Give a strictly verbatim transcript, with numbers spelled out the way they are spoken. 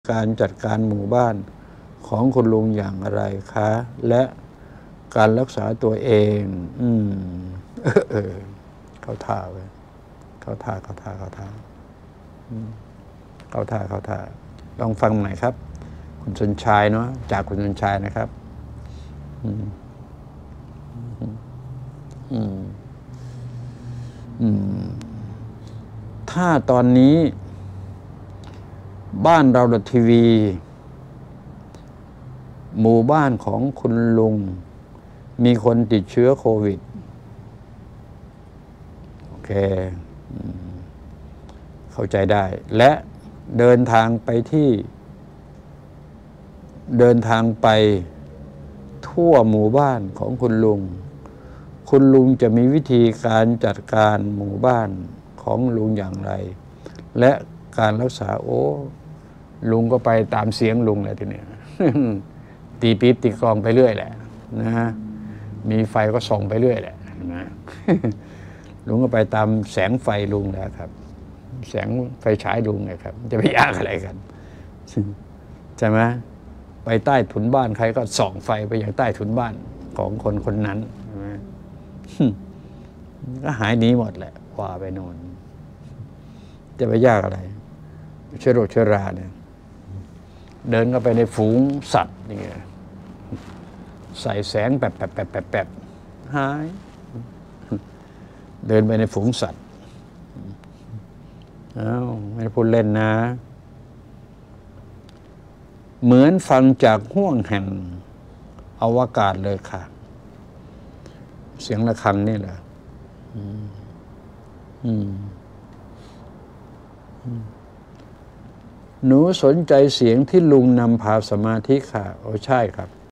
การจัดการหมู่บ้านของคุณลุงอย่างไรคะและการรักษาตัวเองอืมเออเขาท่าเว้ยเขาท่าเขาท่าเขาท่าเขาท่าเขาท่าลองฟังหน่อยครับคุณชนชายเนาะจากคุณชนชายนะครับอืมอืมอืมถ้าตอนนี้บ้านเราดทีวีหมู่บ้านของคุณลุงมีคนติดเชื้อโควิดโอเคเข้าใจได้และเดินทางไปที่เดินทางไปทั่วหมู่บ้านของคุณลุงคุณลุงจะมีวิธีการจัดการหมู่บ้านของลุงอย่างไรและการรักษาโอ้ลุงก็ไปตามเสียงลุงแหละทีนี้ ตีปี๊บตีกลองไปเรื่อยแหละนะฮะมีไฟก็ส่องไปเรื่อยแหละนะ ลุงก็ไปตามแสงไฟลุงแหละครับแสงไฟฉายลุงไงครับจะไปยากอะไรกันใช่ไหมไปใต้ถุนบ้านใครก็ส่องไฟไปอย่างใต้ถุนบ้านของคนคนนั้นใช่ไหมก็หายหนีหมดแหละว่าไปโน่นจะไปยากอะไรเชื้อโรคเชื้อราเนี่ยเดินเข้าไปในฝูงสัตว์นี่ไงใส่แสงแปบแปบแปบแปบแปบหายเดินไปในฝูงสัตว์อ้าวไม่ได้พูดเล่นนะเหมือนฟังจากห้วงแห่งอวกาศเลยค่ะเสียงระฆังนี่แหละอืมอืมหนูสนใจเสียงที่ลุงนำพาสมาธิค่ะโอ้ใช่ครับ